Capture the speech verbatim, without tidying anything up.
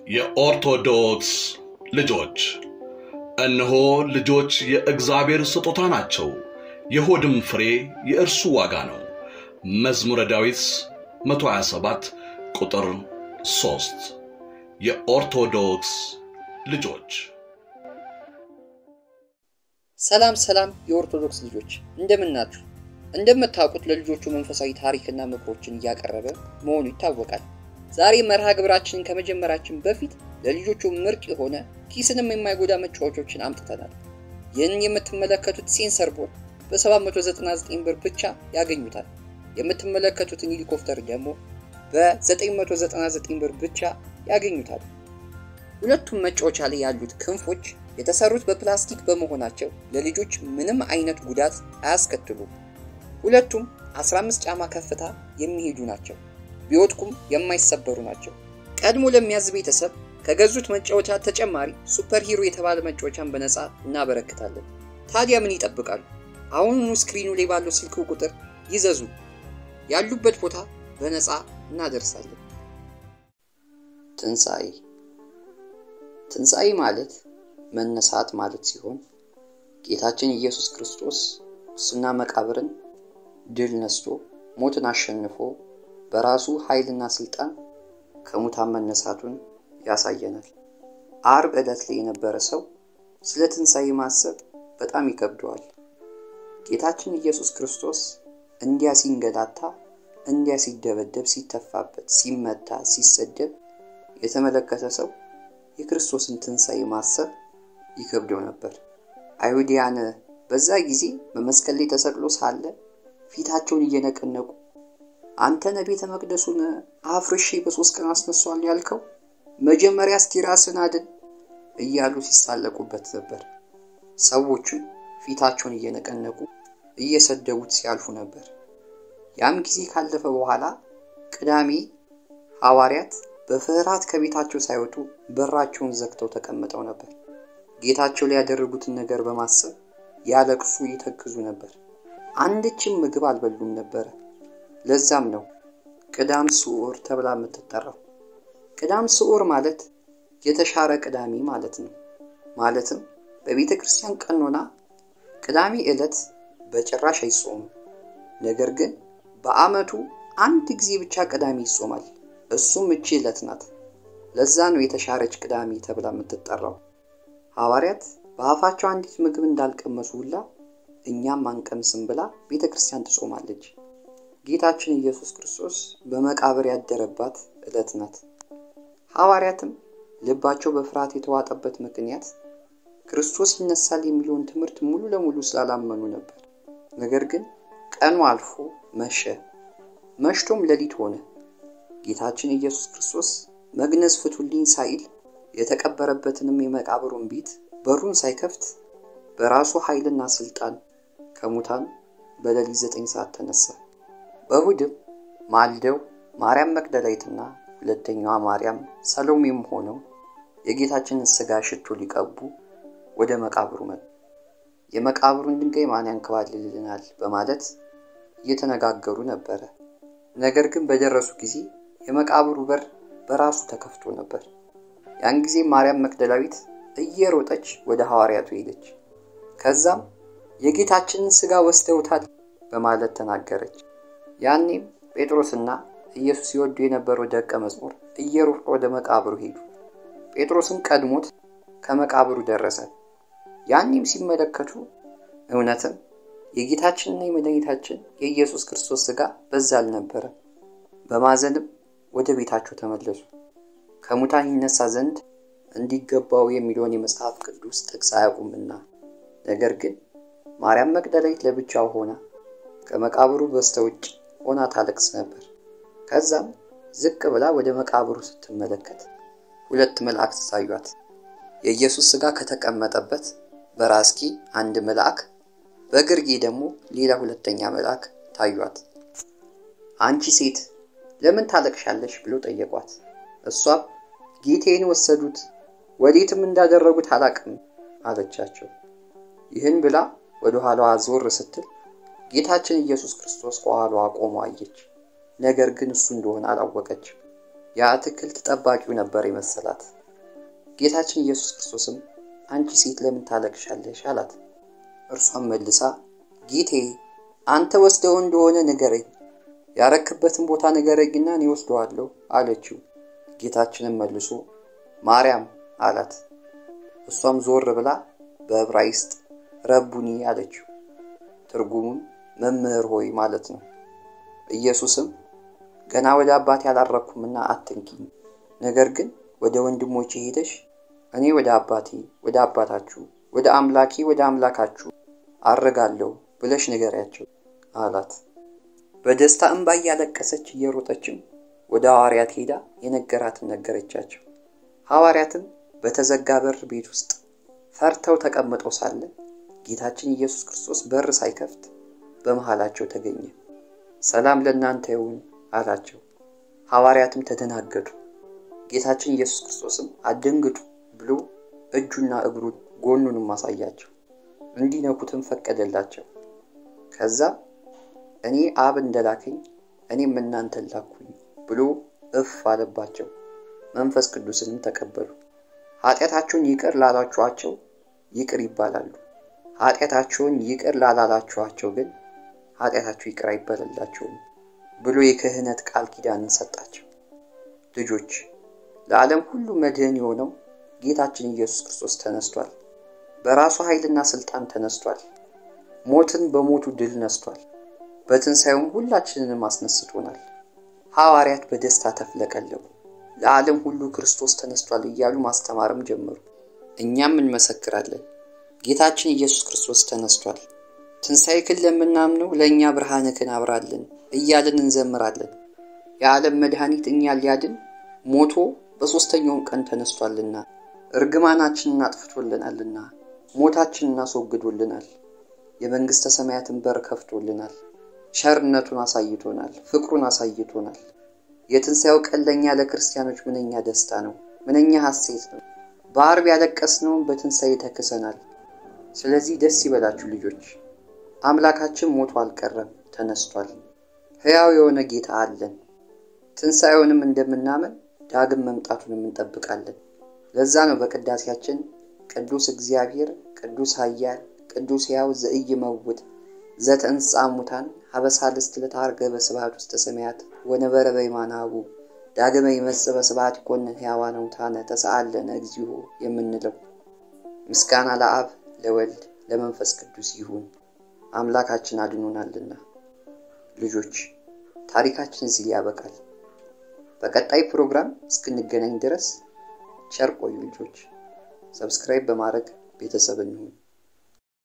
የኦርቶዶክስ ልጆች እነሆ ልጆች የእግዚአብሔር ስጦታ ናቸው የሆድም ፍሬ የእርሱ ዋጋ ነው። መዝሙረ ዳዊት መቶ ሃያ ሰባት ቁጥር ሶስት የኦርቶዶክስ ልጆች። ሰላም ሰላም የኦርቶዶክስ ልጆች እንደምናችሁ። እንደምታውቁት ለልጆቹ መንፈሳዊ ታሪክና ምክሮችን ያቀረበ መሆኑ ይታወቃል። ዛሬ መርሃ ግብራችንን ከመጀመራችን በፊት ለልጆቹ ምርጥ የሆነ ኪስንም የማይጎዳ መጫወቾችን አምጥተናል። ይህን የምትመለከቱት ሴንሰር ቦርድ በሰባት መቶ ዘጠና ዘጠኝ ብር ብቻ ያገኙታል። የምትመለከቱትን ሄሊኮፕተር ደግሞ በዘጠኝ መቶ ዘጠና ዘጠኝ ብር ብቻ ያገኙታል። ሁለቱም መጫወቻ ላይ ያሉት ክንፎች የተሰሩት በፕላስቲክ በመሆናቸው ለልጆች ምንም አይነት ጉዳት አያስከትሉም። ሁለቱም አስራ አምስት ጫማ ከፍታ የሚሄዱ ናቸው። ቢወድቁም የማይሰበሩ ናቸው። ቀድሞ ለሚያዝ ቤተሰብ ከገዙት መጫወቻ ተጨማሪ ሱፐር ሂሮ የተባለ መጫወቻን በነፃ እናበረክታለን። ታዲያ ምን ይጠብቃሉ? አሁን ስክሪኑ ላይ ባለው ስልክ ቁጥር ይዘዙ። ያሉበት ቦታ በነፃ እናደርሳለን። ትንሣኤ ትንሣኤ ማለት መነሳት ማለት ሲሆን ጌታችን ኢየሱስ ክርስቶስ ሙስና መቃብርን ድል ነስቶ ሞትን አሸንፎ በራሱ ኃይልና ስልጣን ከሙታን መነሳቱን ያሳየናል። ዓርብ ዕለት ላይ የነበረ ሰው ስለ ትንሣኤ ማሰብ በጣም ይከብደዋል። ጌታችን ኢየሱስ ክርስቶስ እንዲያ ሲንገላታ፣ እንዲያ ሲደበደብ፣ ሲተፋበት፣ ሲመታ፣ ሲሰደብ የተመለከተ ሰው የክርስቶስን ትንሣኤ ማሰብ ይከብደው ነበር። አይሁዳውያን በዛ ጊዜ በመስቀል ላይ ተሰቅሎ ሳለ ፊታቸውን እየነቀነቁ አንተ ነቤተ መቅደሱን አፍርሼ በሶስት ቀን አስነሳዋለሁ ያልከው መጀመሪያ እስቲ ራስን አድን እያሉ ሲሳለቁበት ነበር። ሰዎቹም ፊታቸውን እየነቀነቁ እየሰደቡት ሲያልፉ ነበር። ያም ጊዜ ካለፈ በኋላ ቅዳሜ ሐዋርያት በፍርሃት ከቤታቸው ሳይወጡ በራቸውን ዘግተው ተቀምጠው ነበር። ጌታቸው ላይ ያደረጉትን ነገር በማሰብ ያለቅሱ ይተክዙ ነበር። አንድችም ምግብ አልበሉም ነበር። ለዛም ነው ቅዳም ስዑር ተብላ የምትጠራው። ቅዳም ስዑር ማለት የተሻረ ቅዳሜ ማለት ነው። ማለትም በቤተ ክርስቲያን ቀኖና ቅዳሜ ዕለት በጭራሽ አይጾምም። ነገር ግን በአመቱ አንድ ጊዜ ብቻ ቅዳሜ ይጾማል። እሱም እቺ ዕለት ናት። ለዛ ነው የተሻረች ቅዳሜ ተብላ የምትጠራው። ሐዋርያት በአፋቸው አንዲት ምግብ እንዳልቀመሱ ሁላ እኛም አንቀምስም ብላ ቤተ ክርስቲያን ትጾማለች። ጌታችን ኢየሱስ ክርስቶስ በመቃብር ያደረባት ዕለት ናት። ሐዋርያትም ልባቸው በፍርሃት የተዋጠበት ምክንያት ክርስቶስ ይነሳል የሚለውን ትምህርት ሙሉ ለሙሉ ስላላመኑ ነበር። ነገር ግን ቀኑ አልፎ መሸ። መሽቶም ሌሊት ሆነ። ጌታችን ኢየሱስ ክርስቶስ መግነዝ ፍቱልኝ ሳይል የተቀበረበትንም የመቃብሩን ቤት በሩን ሳይከፍት በራሱ ኃይልና ስልጣን ከሙታን በሌሊት ዘጠኝ ሰዓት ተነሳ። በእሑድም ማልደው ማርያም መግደላዊትና ሁለተኛዋ ማርያም ሰሎሜም ሆነው የጌታችንን ሥጋ ሽቶ ሊቀቡ ወደ መቃብሩ መጡ። የመቃብሩን ድንጋይ ማን ያንከባልልልናል በማለት እየተነጋገሩ ነበር። ነገር ግን በደረሱ ጊዜ የመቃብሩ በር በራሱ ተከፍቶ ነበር። ያን ጊዜ ማርያም መግደላዊት እየሮጠች ወደ ሐዋርያቱ ሄደች። ከዛም የጌታችንን ሥጋ ወስደውታል በማለት ተናገረች። ያኔም ጴጥሮስና ኢየሱስ ይወዱ የነበረው ደቀ መዝሙር እየሮጡ ወደ መቃብሩ ሄዱ። ጴጥሮስም ቀድሞት ከመቃብሩ ደረሰ። ያኔም ሲመለከቱ እውነትም የጌታችንና የመድኃኒታችን የኢየሱስ ክርስቶስ ሥጋ በዛ አልነበረም። በማዘንም ወደ ቤታቸው ተመለሱ። ከሙታን ይነሳ ዘንድ እንዲገባው የሚለውን የመጽሐፍ ቅዱስ ጥቅስ አያውቁምና። ነገር ግን ማርያም መግደላዊት ለብቻው ሆና ከመቃብሩ በስተውጭ ሆና ታለቅስ ነበር። ከዛም ዝቅ ብላ ወደ መቃብሩ ስትመለከት ሁለት መላእክት ታዩአት። የኢየሱስ ሥጋ ከተቀመጠበት በራስጌ አንድ መልአክ፣ በግርጌ ደግሞ ሌላ ሁለተኛ መልአክ ታዩአት። አንቺ ሴት ለምን ታለቅሻለሽ ብሎ ጠየቋት። እሷም ጌታዬን ወሰዱት፣ ወዴትም እንዳደረጉት አላቅም አለቻቸው። ይህን ብላ ወደ ኋላዋ ዞር ስትል ጌታችን ኢየሱስ ክርስቶስ ከኋላዋ ቆሞ አየች። ነገር ግን እሱ እንደሆነ አላወቀችም። የአትክልት ጠባቂው ነበር የመሰላት። ጌታችን ኢየሱስ ክርስቶስም አንቺ ሴት ለምን ታለቅሻለሽ አላት። እርሷም መልሳ ጌቴ አንተ ወስደው እንደሆነ ንገረኝ፣ ያረክበትን ቦታ ንገረኝና እኔ ወስደዋለሁ አለችው። ጌታችንም መልሶ ማርያም አላት። እሷም ዞር ብላ በዕብራይስጥ ረቡኒ አለችው። ትርጉሙም መምህር ሆይ ማለት ነው። ኢየሱስም ገና ወደ አባቴ አላረኩምና አትንኪኝ፣ ነገር ግን ወደ ወንድሞቼ ሄደሽ እኔ ወደ አባቴ ወደ አባታችሁ ወደ አምላኬ ወደ አምላካችሁ አረጋለሁ ብለሽ ንገሪያቸው አላት። በደስታ እንባ እያለቀሰች እየሮጠችም ወደ ሐዋርያት ሄዳ የነገራትን ነገረቻቸው። ሐዋርያትም በተዘጋ በር ቤት ውስጥ ፈርተው ተቀምጠው ሳለ ጌታችን ኢየሱስ ክርስቶስ በር ሳይከፍት በመሃላቸው ተገኘ። ሰላም ለእናንተ ይሁን አላቸው። ሐዋርያትም ተደናገጡ። ጌታችን ኢየሱስ ክርስቶስም አትደንግጡ ብሎ እጁና እግሩን ጎኑንም ማሳያቸው፣ እንዲነኩትም ፈቀደላቸው። ከዛ እኔ አብ እንደላከኝ እኔም እናንተን ላኩኝ ብሎ እፍ አለባቸው። መንፈስ ቅዱስንም ተቀበሉ። ኃጢአታቸውን ይቅር ላላችኋቸው ይቅር ይባላሉ፣ ኃጢአታቸውን ይቅር ላላላችኋቸው ግን ኃጢአታቸው ይቅር አይባልላቸውም ብሎ የክህነት ቃል ኪዳንን ሰጣቸው። ልጆች ለዓለም ሁሉ መድህን የሆነው ጌታችን ኢየሱስ ክርስቶስ ተነስቷል። በራሱ ኃይልና ስልጣን ተነስቷል። ሞትን በሞቱ ድል ነስቷል። በትንሣኤውም ሁላችንንም አስነስቶናል። ሐዋርያት በደስታ ተፍለቀለቁ። ለዓለም ሁሉ ክርስቶስ ተነስቷል እያሉ ማስተማርም ጀመሩ። እኛም እንመሰክራለን፣ ጌታችን ኢየሱስ ክርስቶስ ተነስቷል፣ ትንሣኤክን ለምናምነው ለእኛ ብርሃንክን አብራልን እያልን እንዘምራለን። የዓለም መድኃኒት እኛን ሊያድን ሞቶ በሦስተኛውም ቀን ተነስቷልና እርግማናችንን አጥፍቶልናልና ሞታችንን አስወግዶልናል። የመንግሥተ ሰማያትን በር ከፍቶልናል። ቸርነቱን አሳይቶናል፣ ፍቅሩን አሳይቶናል። የትንሣኤው ቀን ለእኛ ለክርስቲያኖች ምንኛ ደስታ ነው፣ ምንኛ ሐሴት ነው። በዓርብ ያለቀስነውን በትንሣኤ ተክሰናል። ስለዚህ ደስ ይበላችሁ ልጆች። አምላካችን ሞቶ አልቀረም፣ ተነስቷል። ሕያው የሆነ ጌታ አለን። ትንሣኤውንም እንደምናምን ዳግም መምጣቱንም እንጠብቃለን። ለዛ ነው በቅዳሴያችን ቅዱስ እግዚአብሔር ቅዱስ ኃያል ቅዱስ ሕያው ዘኢይመውት ዘተንሥአ እሙታን ሀበሳልስት ለታርገ በስብሐት ውስተ ሰማያት ወነበረ በየማናሁ ዳግመ ይመጽእ በስብሐት ይኮንን ሕያዋነ ሙታነ ተሰአለነ እግዚኦ የምንለው። ምስጋና ለአብ ለወልድ ለመንፈስ ቅዱስ ይሁን፣ አምላካችን አድኖናልና። ልጆች ታሪካችን እዚህ ያበቃል። በቀጣይ ፕሮግራም እስክንገናኝ ድረስ ቸር ቆዩ ልጆች። ሰብስክራይብ በማድረግ ቤተሰብ እንሁን።